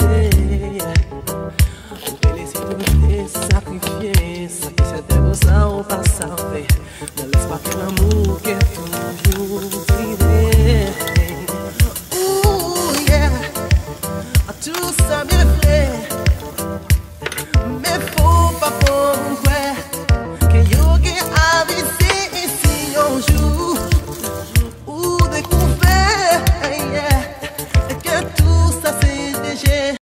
Felicito de se sacrifier, sacrifier devoção para salver. Ne laisse pas que l'amour qui est toujours tiré. Ouh yeah, tout ça bien fait.